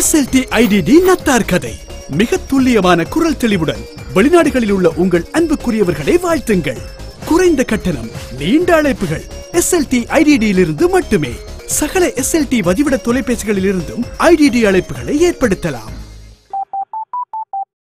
SLT IDD நத்தார் கதை மிக துல்லியமான குரல் தெளிவுடன் வெளிநாடுகளில் உள்ள உங்கள் அன்புக்குரியவர்களை வாழ்த்துங்கள். குறைந்த கட்டணம், நீண்ட அழைப்புகள் SLT IDD இலிருந்து மட்டுமே. சகல SLT வதிவிட தொலைபேசிகளில் இருந்தும் IDD அழைப்புகளை ஏற்படுத்தலாம்.